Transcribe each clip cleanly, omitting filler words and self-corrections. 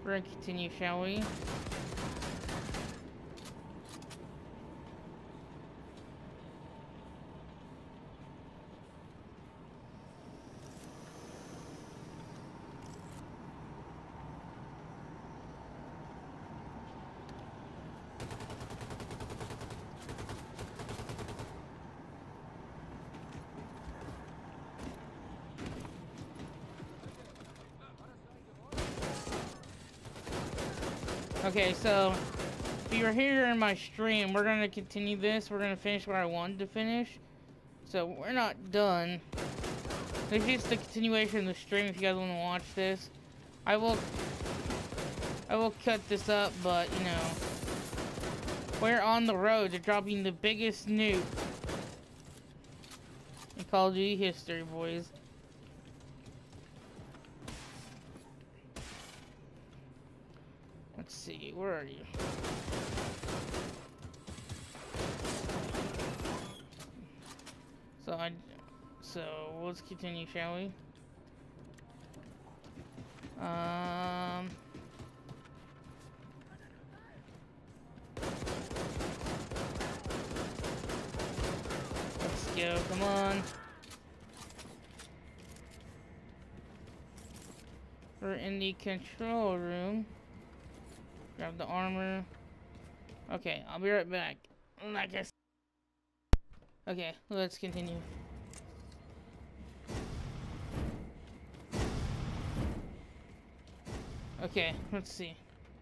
We're gonna continue, shall we? Okay, so if you're here in my stream, we're gonna continue this. We're gonna finish what I wanted to finish. So we're not done. It's just a continuation of the stream if you guys want to watch this. I will cut this up, but you know, we're on the road to dropping the biggest nuke in Call of Duty history, boys. Let's see, where are you? So let's continue, shall we? Let's go, come on. We're in the control room. Grab the armor. Okay, I'll be right back. Like I said. Okay, let's continue. Okay, let's see.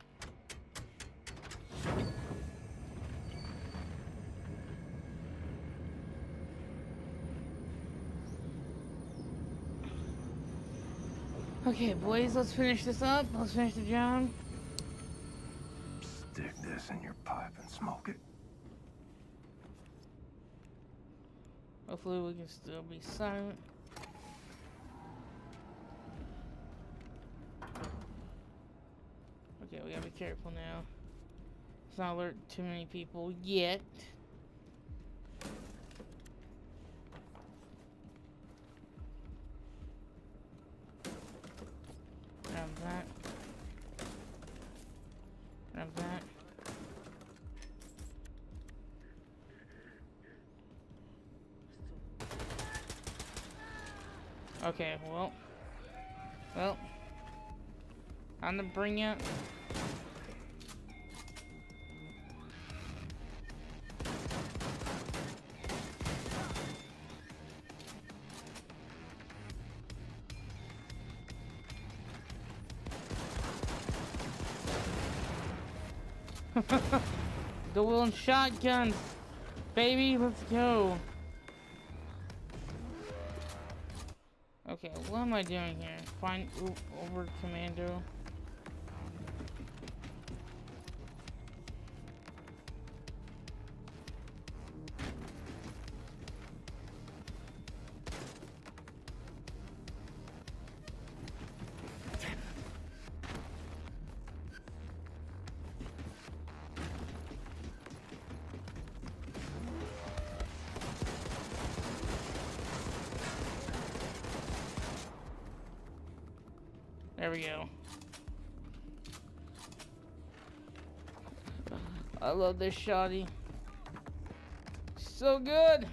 Okay, boys, let's finish this up. Let's finish the job. Stick this in your pipe and smoke it. Hopefully we can still be silent. Okay, we gotta be careful now. Let's not alert too many people yet. Grab that. Grab that. Okay, well, time to bring it. Dual and shotgun, baby, let's go. Okay, what am I doing here? Find over commando. There we go. I love this shotty. So good.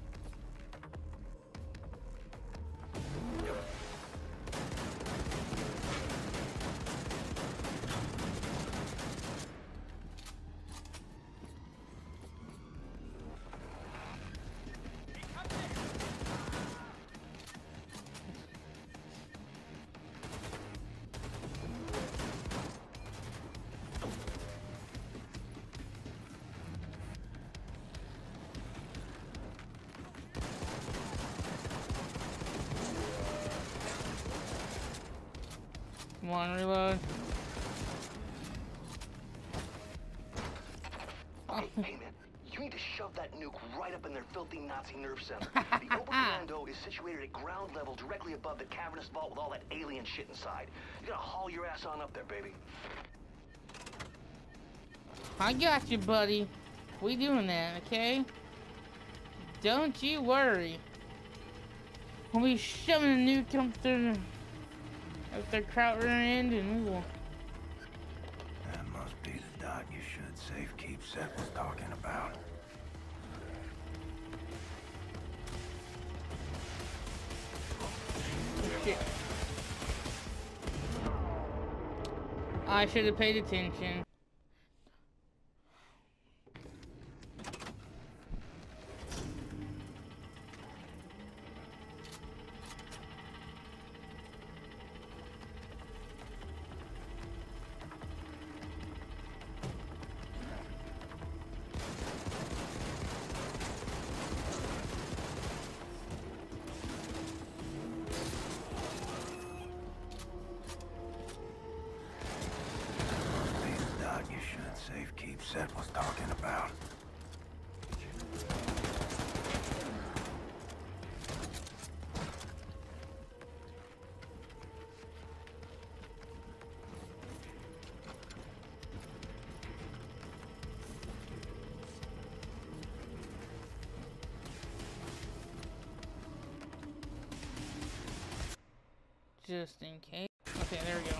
Come on, reload. Hey, man, you need to shove that nuke right up in their filthy Nazi nerve center. The Oberkommando is situated at ground level directly above the cavernous vault with all that alien shit inside. You gotta haul your ass on up there, baby. I got you, buddy. We doing that, okay? Don't you worry. We'll be shoving a nuke up their kraut rear end, and we will dot you should safe keep Seth was talking about. Shit. I should have paid attention. Safe keep Seth was talking about. Just in case. Okay, there we go.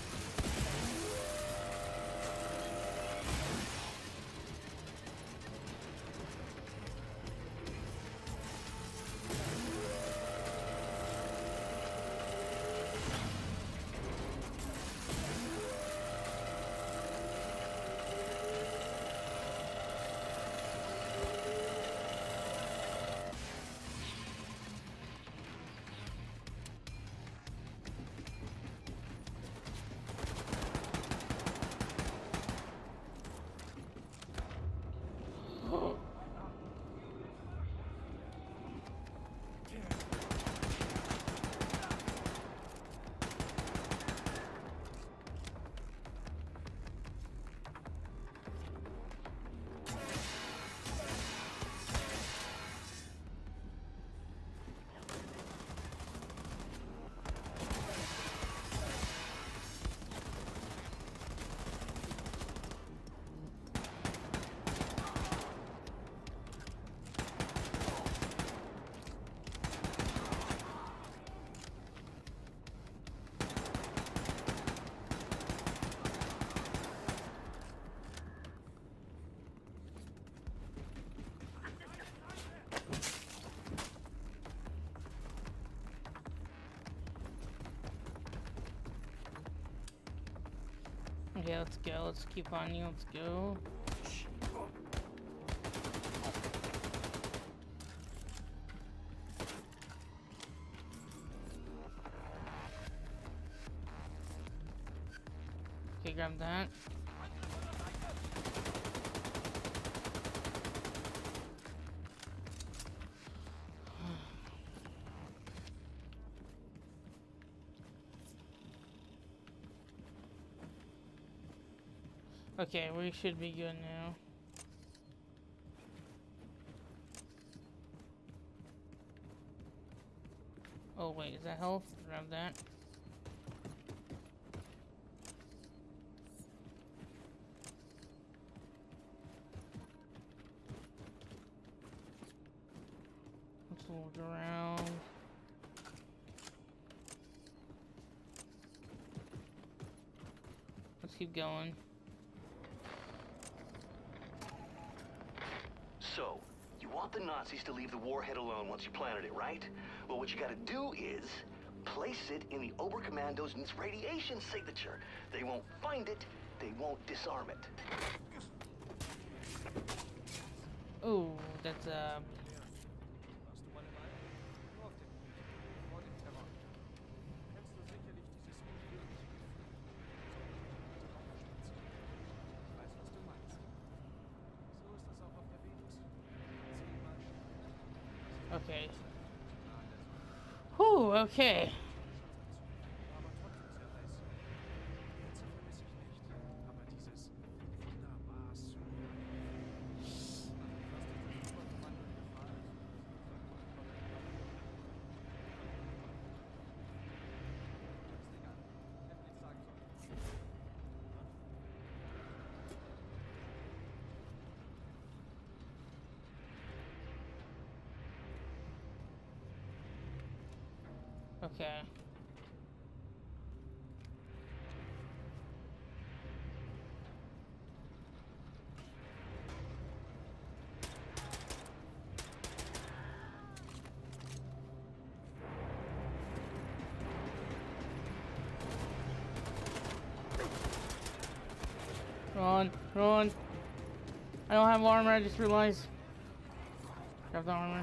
Okay, let's go. Let's keep on you. Let's go. Okay, grab that. Okay, we should be good now. Oh wait, is that health? Grab that. Let's look around. Let's keep going. So, you want the Nazis to leave the warhead alone once you planted it, right? Well, what you gotta do is place it in the Oberkommando's radiation signature. They won't find it, they won't disarm it. Oh, that's okay. Whew, okay. Okay. Run, run. I don't have armor, I just realized. Grab the armor.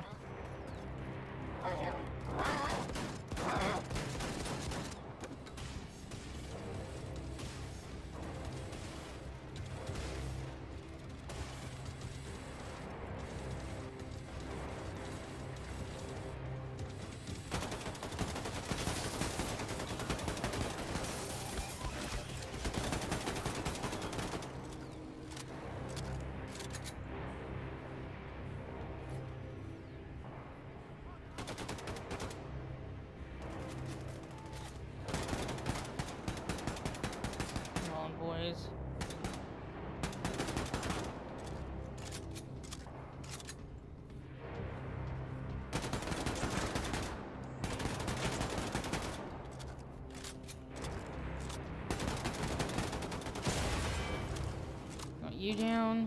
Boys. Got you down.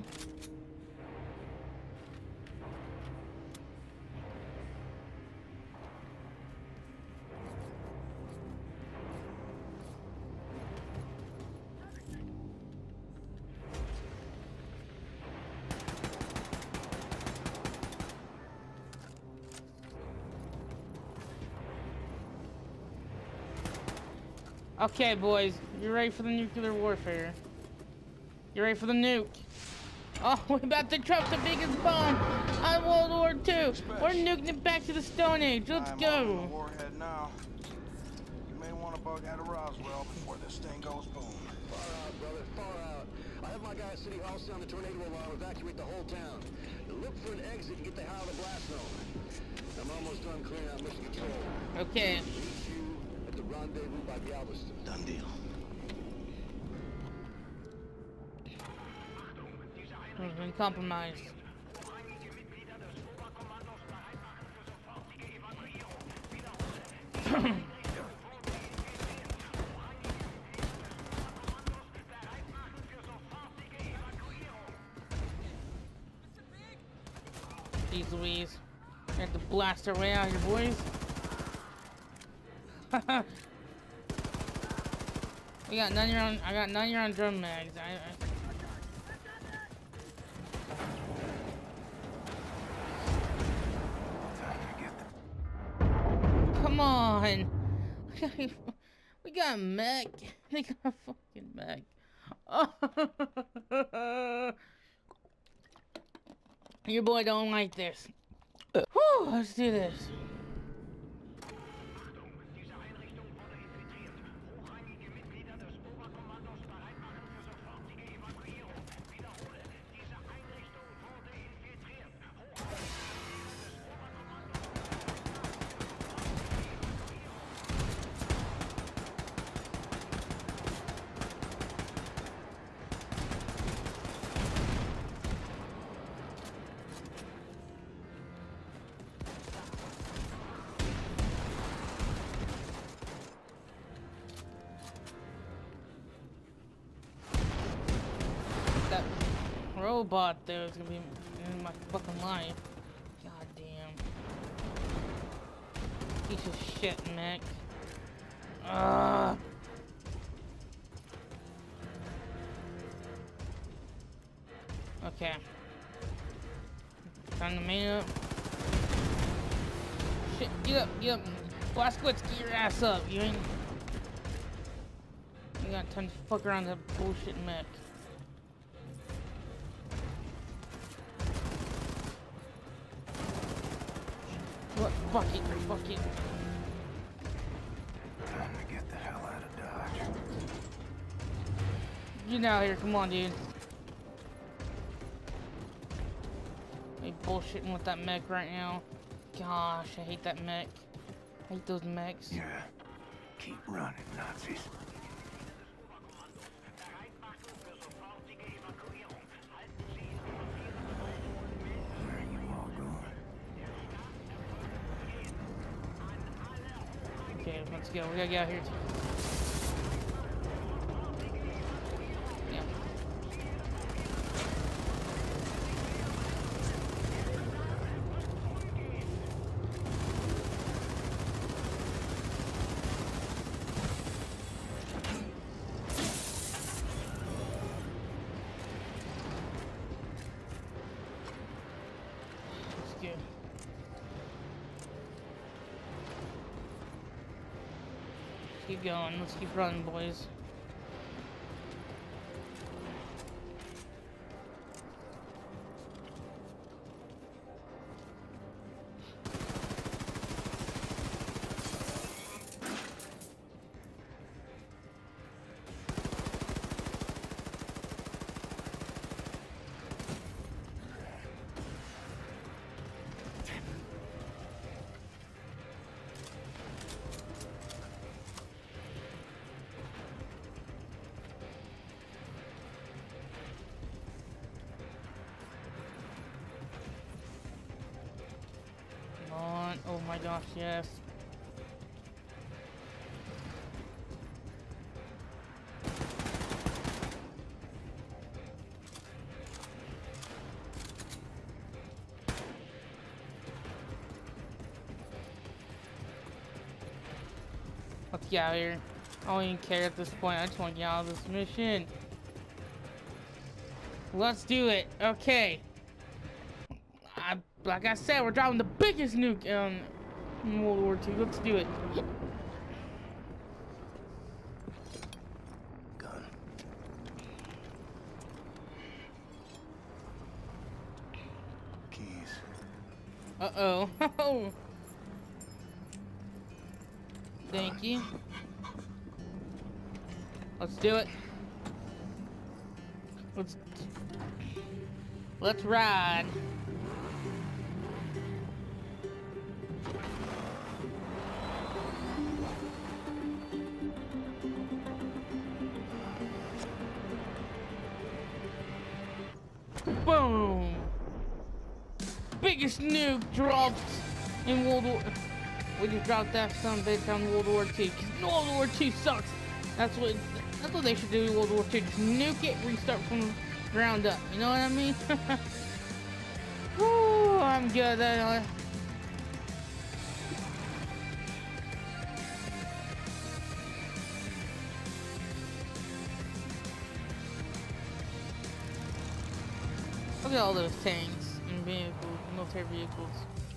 Okay, boys, you ready for the nuclear warfare? You ready for the nuke? Oh, we're about to drop the biggest bomb on World War II. We're nuking it back to the Stone Age. Let's go. I'm on the warhead now. You may want to bug out of Roswell before this thing goes boom. Far out, brother, far out. I have my guy at City Hall sound the tornado alarm, evacuate the whole town. Look for an exit and get the hell out of the blast zone. I'm almost done clearing out mission control. Okay. Meet you at the rendezvous by Galveston. Done deal. We've been compromised. Jeez Louise. I have to blast our way out here, boys. We got 9 round. I got 9 round drum mags. Come on. We got a mech. They got a fucking mech. Your boy don't like this. Whew, let's do this. That robot there is gonna be in my fucking life. God damn. Piece of shit, mech. Okay. Time to main up. Shit, get up, get up. Blazkowicz, get your ass up. You ain't. You got time to fuck around that bullshit mech. What? Fuck it, fuck it. Time to get the hell out of Dodge. Get out of here, come on, dude. They bullshitting with that mech right now. Gosh, I hate that mech. I hate those mechs. Yeah. Keep running, Nazis. Where are you all going? Okay, let's go. We gotta get out here. Yeah. keep going. Let's keep running, boys. Oh my gosh, yes. Let's get out of here. I don't even care at this point. I just want to get out of this mission. Let's do it. Okay. Like I said, we're dropping the biggest nuke in World War II. Let's do it. Gun. Keys. Uh-oh. Thank you. Let's do it. Let's ride. Boom! Biggest nuke dropped in World War. We just dropped that son of a bitch on World War II. Cause World War II sucks. That's what they should do in World War II. Just nuke it, restart from the ground up. You know what I mean? Woo! I'm good. Look at all those tanks and vehicles, military vehicles.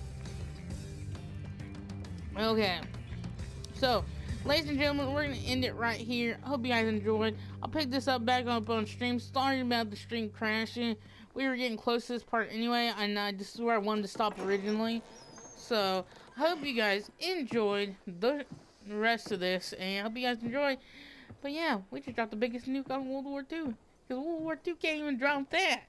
Okay, so ladies and gentlemen, we're gonna end it right here. I hope you guys enjoyed. I'll pick this up back up on stream. Sorry about the stream crashing. We were getting close to this part anyway, and this is where I wanted to stop originally. So I hope you guys enjoyed the rest of this, and I hope you guys enjoy. But yeah, we just dropped the biggest nuke on World War II, because World War II can't even drop that.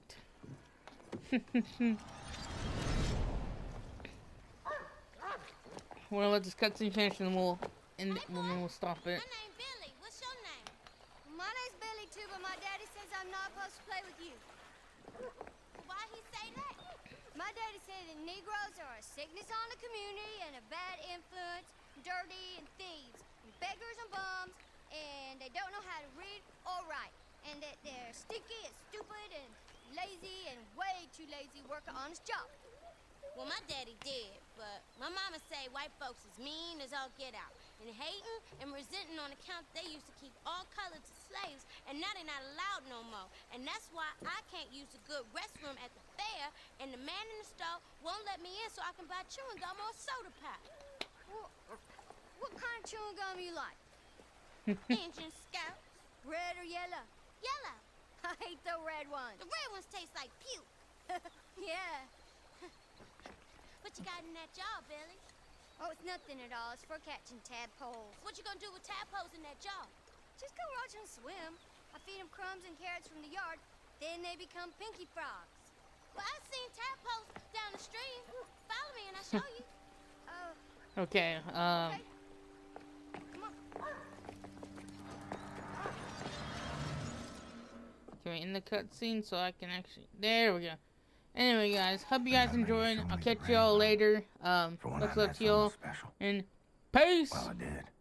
Well, let this cutscene finish and we'll end it, and then we'll stop it. My name's Billy. What's your name? My name's Billy too, but my daddy says I'm not supposed to play with you. Why he say that? My daddy said that Negroes are a sickness on the community and a bad influence, dirty and thieves, and beggars and bums, and they don't know how to read or write, and that they're stinky and stupid and lazy and way too lazy to work an honest job. Well, my daddy did, but my mama say white folks is mean as all get out, and hating and resenting on account they used to keep all colors as slaves, and now they're not allowed no more. And that's why I can't use a good restroom at the fair, and the man in the store won't let me in so I can buy chewing gum or a soda pop. What kind of chewing gum you like? Injun Scout. Red or yellow? Yellow. I hate the red ones. The red ones taste like puke. Yeah. What you got in that jar, Billy? Oh, it's nothing at all. It's for catching tadpoles. What you gonna do with tadpoles in that jar? Just go watch them swim. I feed them crumbs and carrots from the yard. Then they become pinky frogs. Well, I've seen tadpoles down the stream. Follow me and I'll show you. Okay, Okay. Come on. Can we end the cutscene so I can actually... There we go. Anyway, guys, hope you guys enjoyed. I'll catch y'all later. Much love to y'all. And peace! Well, I did.